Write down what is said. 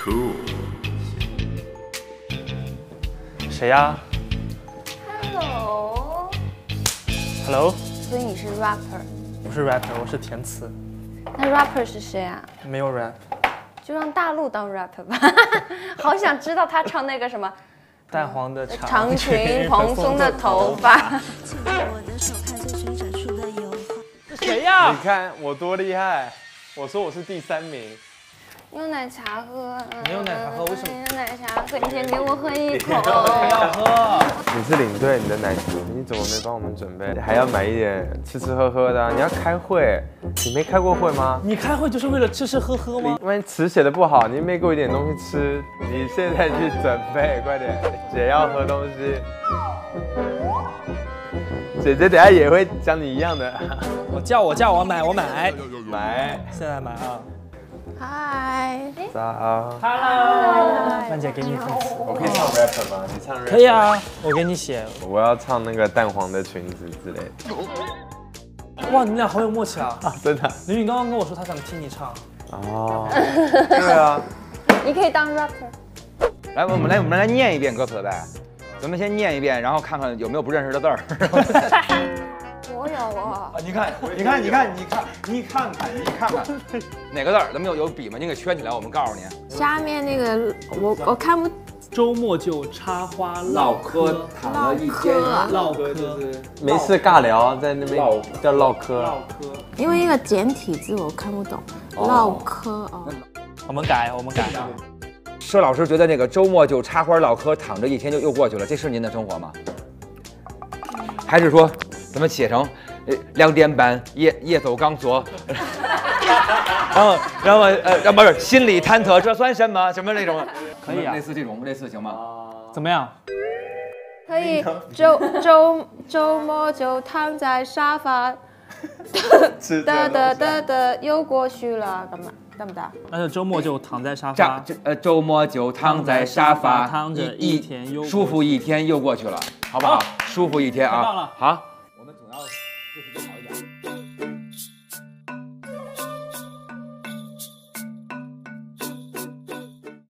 谁呀 Hello。 所以你是 rapper？ 不是 rapper， 我是填词。 那 rapper 是谁啊？ 没有 rap。 就让大陆当 rapper 吧。好想知道他唱那个什么。 淡黄的长裙，蓬松的头发。 是谁呀？ 你看我多厉害！我说我是第3名。 有奶茶喝。 没有奶茶喝，为什么？ 有奶茶喝，你先给我喝一口。 不要喝。 你是领队，你的奶茶你怎么没帮我们准备？还要买一点吃吃喝喝的啊、你要开会，你没开过会吗？ 你开会就是为了吃吃喝喝吗？ 万一词写的不好，你没给我一点东西吃，你现在去准备，快点，姐要喝东西。姐姐等下也会讲你一样的。 我买。 买。 现在买啊。 嗨。 早。 Hello。范姐给你份词。 我可以唱 rap 吗？你唱 rap。 可以啊，我给你写。 我要唱那个淡黄的裙子之类的。 哇，你们俩好有默契啊！ 真的。 林允刚刚跟我说他想听你唱。 哦。对啊。 你可以当 rapper。 来，我们来念一遍歌词呗。咱们先念一遍，然后看看有没有不认识的字儿。 我有啊。 你看，哪个字儿？咱们有笔吗？你给圈起来，我们告诉你。 下面那个我看不。 周末就插花唠嗑，躺了一天。 唠嗑就是没事尬聊，在那边叫唠嗑。 因为一个简体字我看不懂。唠嗑哦。 我们改。 佘老师觉得那个周末就插花唠嗑，躺着一天就又过去了，这是您的生活吗？还是说咱们写成2点半夜走钢索，然后不是心里忐忑，这算什么什么那种？ 可以啊， 类似行吗？ 怎么样？ 可以。周末就躺在沙发，又过去了，干嘛？ 那就周末就躺在沙发。 周末就躺在沙发， 躺着一天又舒服一天又过去了，好不好？舒服一天啊！ 太棒了。 好，我们总要就是。